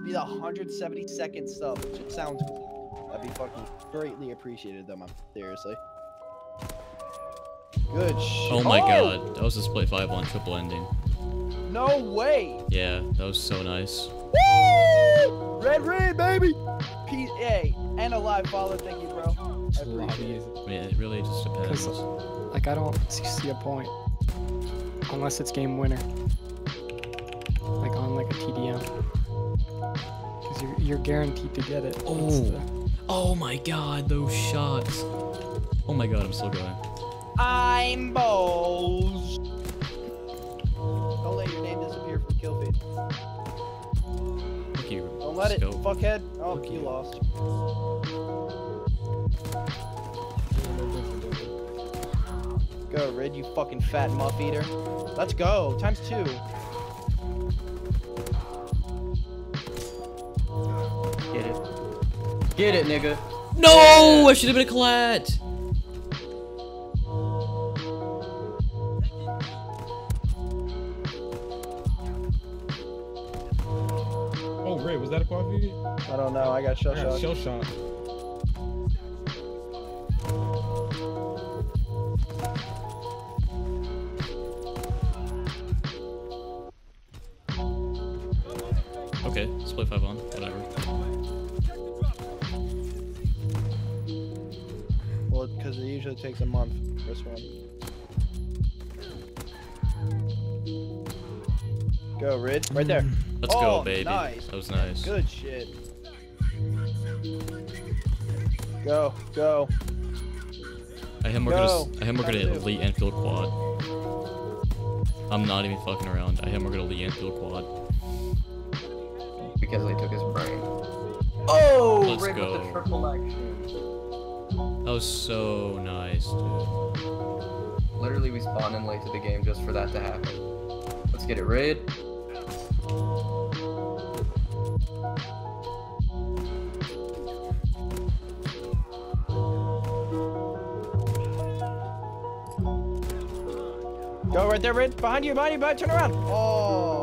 be the 172nd sub, which it sounds cool. That'd be fucking greatly appreciated, though, man. Seriously. Good shit. Oh my god, that was a split 5 on triple ending. No way. Yeah, that was so nice. Woo! Red, baby. PA and a live follow. Thank you, bro. I appreciate it. I mean, it really just depends. Like, I don't see a point unless it's game winner. Like on like a TDM. Because you're guaranteed to get it. Oh my god, those shots. Oh my god, I'm still going. I'm Bose. Don't let your name disappear from killfeed. Look you. Don't let it, fuckhead. Oh, Look you lost. Go, Rid, you fucking fat muff eater. Let's go. Times 2. Get it. Get it, nigga. No! I should have been a collat! Oh, Ray, was that a quad feed? I don't know. I got shell shot. Shell shot. Okay, split 5 on, whatever. Well, because it usually takes a month. This one. Go, Rid. Right there. Let's go, baby. Nice. That was nice. Good shit. Go, go. I have more good at elite Enfield quad. I'm not even fucking around. I have more good elite Enfield quad. Because they took his brain. Oh, Let's Ray go. with the triple action. That was so nice, dude. Literally, we spawned in late to the game just for that to happen. Let's get it, Rid. Go right there, Rid. Behind you, turn around. Oh.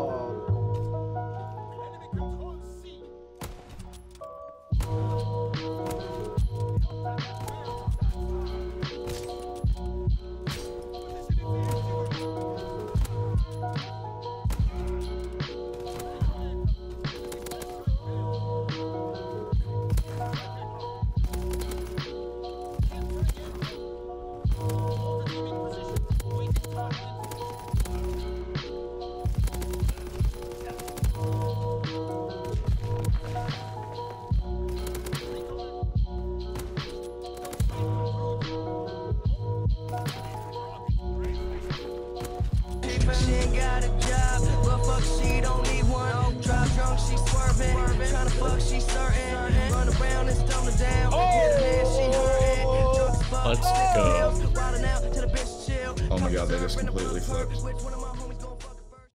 She ain't got a job, but fuck, she don't need one. Drive drunk, she swerving. Tryna fuck, she certain. Run around and stone her down. Let's go. Riding out to the bitch chill. Oh my god, they just completely flipped.